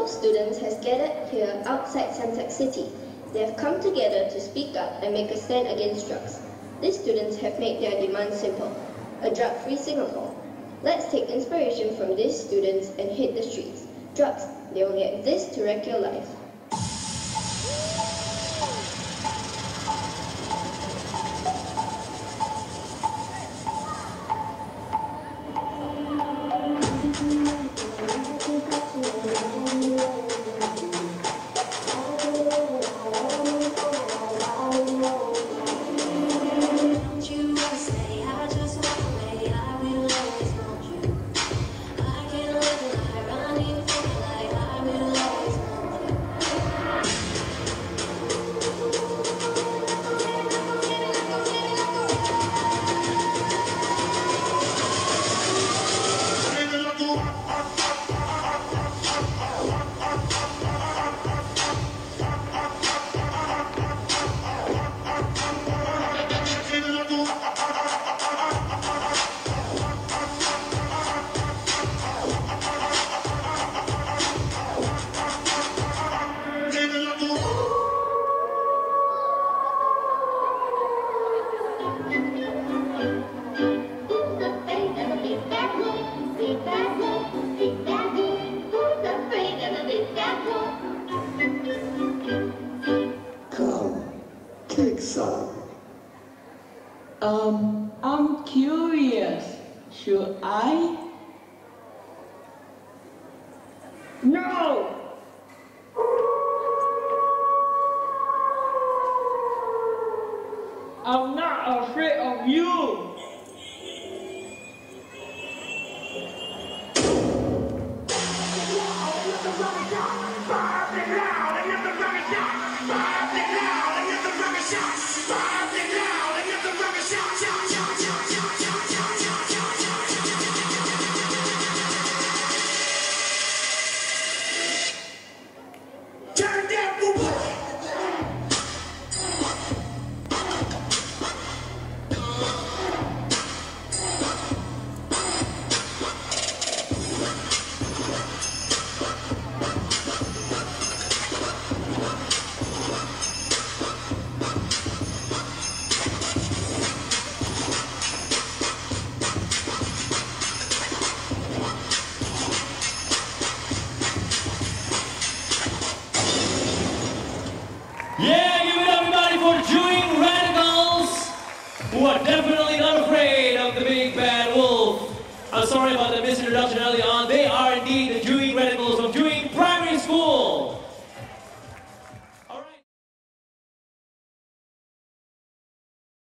of students has gathered here outside Suntec City. They have come together to speak up and make a stand against drugs. These students have made their demands simple: a drug-free Singapore. Let's take inspiration from these students and hit the streets. Drugs, they only exist to wreck your life. I'm curious. Should I? No! I'm not afraid of you! Yeah, give it up everybody for Juying Radicalz, who are definitely not afraid of the big bad wolf. I'm sorry about the misintroduction early on. They are indeed the Juying